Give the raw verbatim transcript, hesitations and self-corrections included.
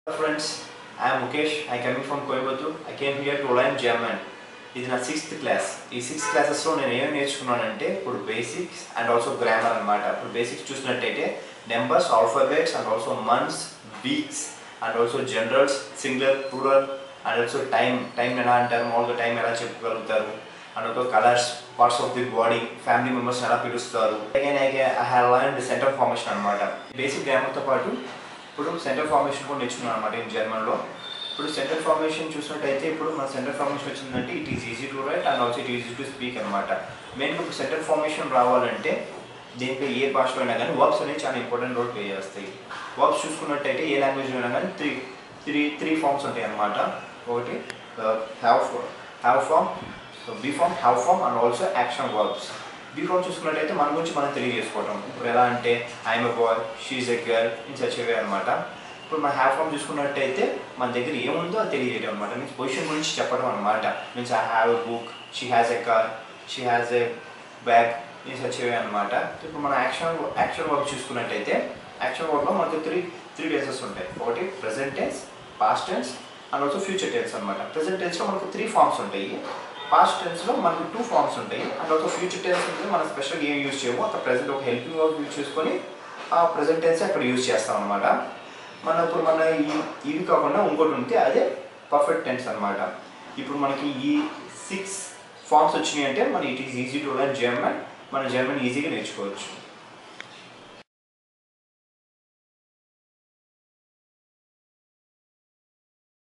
Hello friends, I am Mukesh. I coming from Coimbatore. I came here to learn German. ఇది నా sixth class. ఈ sixth క్లాసెస్లో నేను ఏం నేర్చుకున్నానంటే ఇప్పుడు బేసిక్స్ అండ్ ఆల్సో గ్రామర్ అనమాట. ఇప్పుడు బేసిక్స్ చూసినట్టయితే numbers, alphabets and also months, weeks and also generals, singular, plural and also time time ఎలా అంటారు, మామూలుగా టైం ఎలా చెప్పగలుగుతారు and also colours, parts of the body, family members ఎలా పిలుస్తారు. Again I have learned sentence formation అనమాట. Basic గ్రామర్తో పాటు ఇప్పుడు సెంటర్ ఫార్మేషన్ కూడా నేర్చుకున్నాను అనమాట ఇన్ జర్మన్లో. ఇప్పుడు సెంటర్ ఫార్మేషన్ చూసినట్టయితే ఇప్పుడు మన సెంటర్ ఫార్మేషన్ వచ్చిందంటే it is easy to write and also it easy to speak అనమాట. మెయిన్గా ఇప్పుడు సెంటర్ ఫార్మేషన్ రావాలంటే దీనిపై ఏ భాషలో అయినా కానీ వర్బ్స్ అనేవి చాలా ఇంపార్టెంట్ రోల్ ప్లే చేస్తాయి. వర్బ్స్ చూసుకున్నట్టయితే ఏ లాంగ్వేజ్లో అయినా కానీ త్రీ త్రీ త్రీ ఫార్మ్స్ ఉంటాయి అన్నమాట. ఒకటి have have form, be form, have form and also action verbs. Be form చూసుకున్నట్టయితే మన గురించి మనం తెలియజేసుకోవటం. ఇప్పుడు ఎలా అంటే I'm a boy, she's a girl in such a way అనమాట. ఇప్పుడు మన హ్యావ్ ఫార్మ్ చూసుకున్నట్టయితే మన దగ్గర ఏముందో అది తెలియజేయడం అనమాట. మీన్స్ పొజిషన్ గురించి చెప్పడం అనమాట. Means I have a book, she has a car, she has a bag in such a way అనమాట. ఇప్పుడు మన యాక్షన్ యాక్షన్ వర్బ్ చూసుకున్నట్టయితే యాక్షన్ వర్బ్లో మనకు త్రీ త్రీ టెన్సెస్ ఉంటాయి. ఒకటి present tense, past tense and also future tense అనమాట. Present టెన్స్లో మనకు త్రీ ఫార్మ్స్ ఉంటాయి, పాస్ట్ టెన్స్లో మనకు టూ ఫార్మ్స్ ఉంటాయి అండ్ ఆల్సో ఫ్యూచర్ టెన్స్ ఉంటుంది. మనం స్పెషల్గా ఏం యూజ్ చేయము, అక్కడ ప్రెజెంట్ ఒక హెల్పింగ్ వర్బ్ యూజ్ చేసుకొని ఆ ప్రెజెంట్ టెన్స్ అక్కడ యూజ్ చేస్తాం అనమాట. మన ఇప్పుడు మన ఈ ఇవి కాకుండా ఇంకోటి ఉంటే అదే పర్ఫెక్ట్ టెన్స్ అనమాట. ఇప్పుడు మనకి ఈ సిక్స్ ఫార్మ్స్ వచ్చినాయి అంటే మన it is easy to learn German. మన జర్మన్ ఈజీగా నేర్చుకోవచ్చు.